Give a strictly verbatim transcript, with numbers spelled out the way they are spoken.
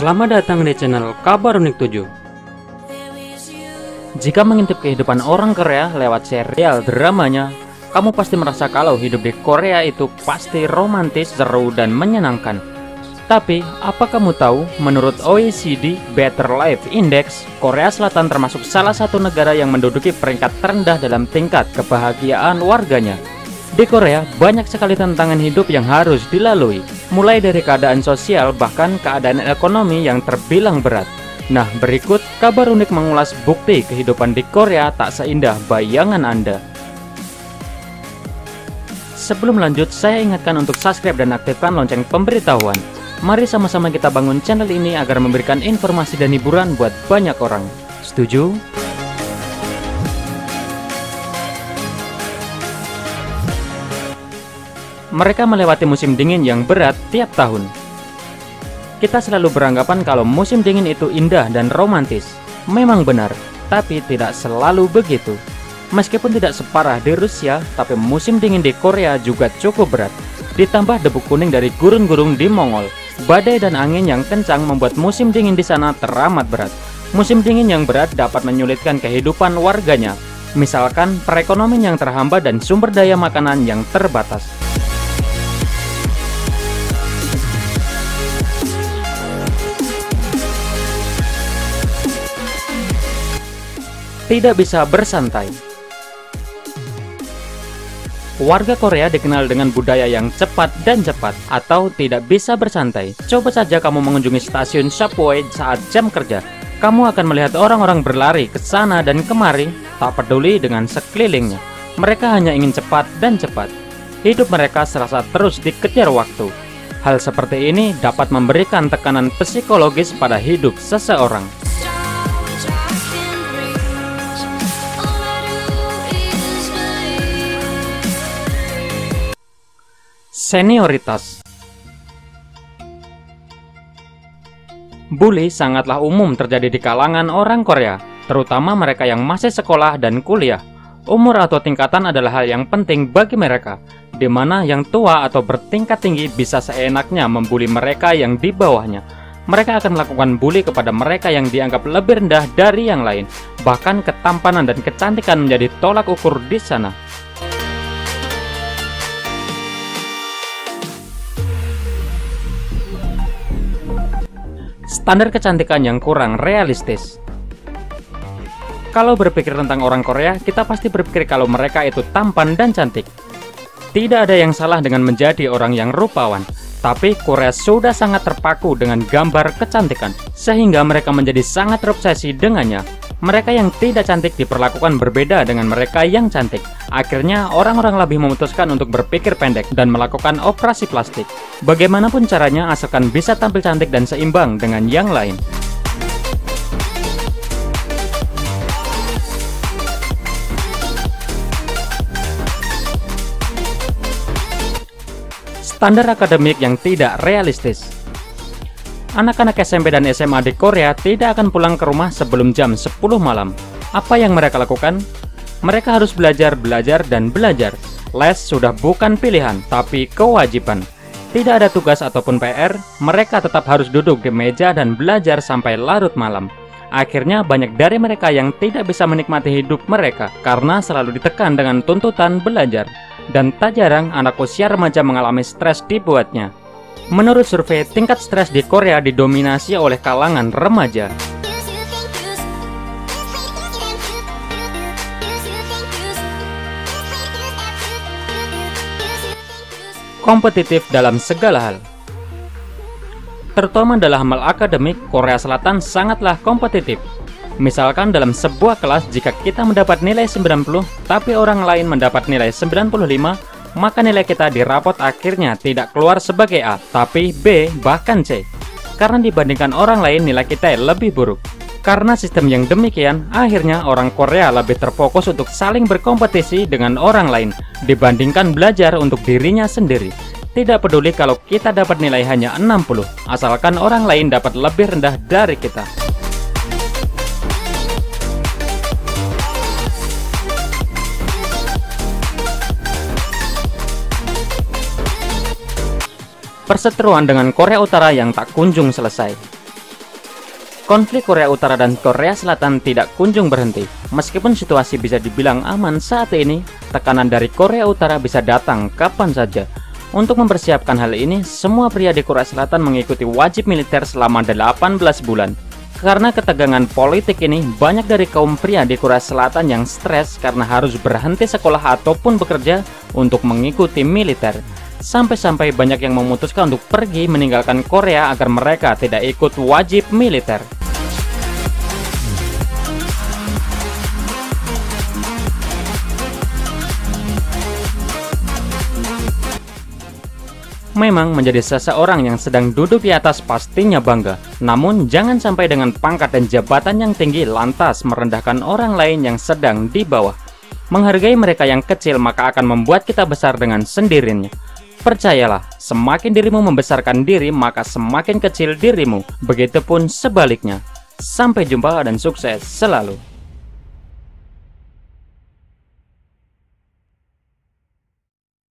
Selamat datang di channel Kabar Unik tujuh. Jika mengintip kehidupan orang Korea lewat serial dramanya, kamu pasti merasa kalau hidup di Korea itu pasti romantis, seru, dan menyenangkan. Tapi, apa kamu tahu, menurut O E C D Better Life Index, Korea Selatan termasuk salah satu negara yang menduduki peringkat terendah dalam tingkat kebahagiaan warganya. Di Korea, banyak sekali tantangan hidup yang harus dilalui, mulai dari keadaan sosial bahkan keadaan ekonomi yang terbilang berat. Nah, berikut kabar unik mengulas bukti kehidupan di Korea tak seindah bayangan Anda. Sebelum lanjut, saya ingatkan untuk subscribe dan aktifkan lonceng pemberitahuan. Mari sama-sama kita bangun channel ini agar memberikan informasi dan hiburan buat banyak orang. Setuju? Mereka melewati musim dingin yang berat tiap tahun. Kita selalu beranggapan kalau musim dingin itu indah dan romantis. Memang benar, tapi tidak selalu begitu. Meskipun tidak separah di Rusia, tapi musim dingin di Korea juga cukup berat. Ditambah debu kuning dari gurun-gurun di Mongol, badai dan angin yang kencang membuat musim dingin di sana teramat berat. Musim dingin yang berat dapat menyulitkan kehidupan warganya. Misalkan perekonomian yang terhambat dan sumber daya makanan yang terbatas. Tidak bisa bersantai. Warga Korea dikenal dengan budaya yang cepat dan cepat atau tidak bisa bersantai. Coba saja kamu mengunjungi stasiun subway saat jam kerja. Kamu akan melihat orang-orang berlari ke sana dan kemari, tak peduli dengan sekelilingnya. Mereka hanya ingin cepat dan cepat. Hidup mereka serasa terus dikejar waktu. Hal seperti ini dapat memberikan tekanan psikologis pada hidup seseorang. Senioritas. Bully sangatlah umum terjadi di kalangan orang Korea, terutama mereka yang masih sekolah dan kuliah. Umur atau tingkatan adalah hal yang penting bagi mereka, di mana yang tua atau bertingkat tinggi bisa seenaknya membuli mereka yang di bawahnya. Mereka akan melakukan bully kepada mereka yang dianggap lebih rendah dari yang lain. Bahkan ketampanan dan kecantikan menjadi tolak ukur di sana. Standar kecantikan yang kurang realistis. Kalau berpikir tentang orang Korea, kita pasti berpikir kalau mereka itu tampan dan cantik. Tidak ada yang salah dengan menjadi orang yang rupawan, tapi Korea sudah sangat terpaku dengan gambar kecantikan, sehingga mereka menjadi sangat terobsesi dengannya. Mereka yang tidak cantik diperlakukan berbeda dengan mereka yang cantik. Akhirnya orang-orang lebih memutuskan untuk berpikir pendek dan melakukan operasi plastik. Bagaimanapun caranya, asalkan bisa tampil cantik dan seimbang dengan yang lain. Standar akademik yang tidak realistis. Anak-anak S M P dan S M A di Korea tidak akan pulang ke rumah sebelum jam sepuluh malam. Apa yang mereka lakukan? Mereka harus belajar, belajar, dan belajar. Les sudah bukan pilihan, tapi kewajiban. Tidak ada tugas ataupun P R, mereka tetap harus duduk di meja dan belajar sampai larut malam. Akhirnya banyak dari mereka yang tidak bisa menikmati hidup mereka karena selalu ditekan dengan tuntutan belajar. Dan tak jarang anak usia remaja mengalami stres dibuatnya. Menurut survei, tingkat stres di Korea didominasi oleh kalangan remaja. Kompetitif dalam segala hal. Terutama dalam hal akademik, Korea Selatan sangatlah kompetitif. Misalkan dalam sebuah kelas, jika kita mendapat nilai sembilan puluh, tapi orang lain mendapat nilai sembilan puluh lima, maka nilai kita di rapot akhirnya tidak keluar sebagai A, tapi B, bahkan C. Karena dibandingkan orang lain, nilai kita lebih buruk. Karena sistem yang demikian, akhirnya orang Korea lebih terfokus untuk saling berkompetisi dengan orang lain, dibandingkan belajar untuk dirinya sendiri. Tidak peduli kalau kita dapat nilai hanya enam puluh, asalkan orang lain dapat lebih rendah dari kita. perseteruan dengan Korea Utara yang tak kunjung selesai. Konflik Korea Utara dan Korea Selatan tidak kunjung berhenti. Meskipun situasi bisa dibilang aman saat ini, tekanan dari Korea Utara bisa datang kapan saja. Untuk mempersiapkan hal ini, semua pria di Korea Selatan mengikuti wajib militer selama delapan belas bulan. Karena ketegangan politik ini, banyak dari kaum pria di Korea Selatan yang stres karena harus berhenti sekolah ataupun bekerja untuk mengikuti militer. Sampai-sampai banyak yang memutuskan untuk pergi meninggalkan Korea agar mereka tidak ikut wajib militer. Memang menjadi seseorang yang sedang duduk di atas pastinya bangga. Namun jangan sampai dengan pangkat dan jabatan yang tinggi lantas merendahkan orang lain yang sedang di bawah. Menghargai mereka yang kecil maka akan membuat kita besar dengan sendirinya. Percayalah, semakin dirimu membesarkan diri maka semakin kecil dirimu. Begitupun sebaliknya. Sampai jumpa dan sukses selalu.